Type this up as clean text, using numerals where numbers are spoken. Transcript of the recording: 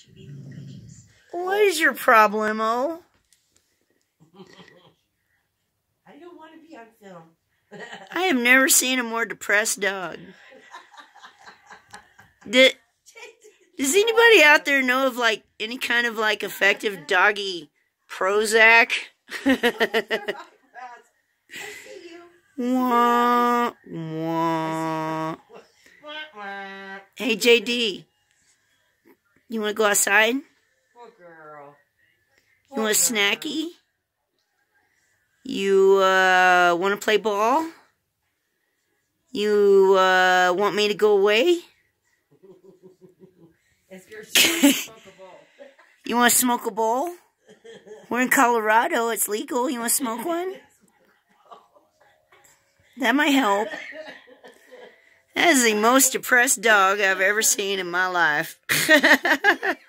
What is your problemo? I don't want to be on film. I have never seen a more depressed dog. Does anybody out there know of like any kind of like effective doggy prozac? Wah, wah. Hey JD, you want to go outside? Poor girl. You want a snacky? You want to play ball? You want me to go away? You want to smoke a bowl? We're in Colorado. It's legal. You want to smoke one? That might help. That is the most depressed dog I've ever seen in my life.